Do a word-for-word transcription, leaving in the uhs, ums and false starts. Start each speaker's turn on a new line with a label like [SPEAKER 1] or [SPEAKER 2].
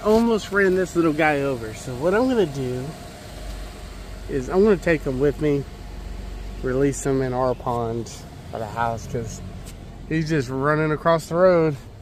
[SPEAKER 1] almost ran this little guy over. So what I'm gonna do is I'm gonna take him with me, release him in our pond by the house, because he's just running across the road.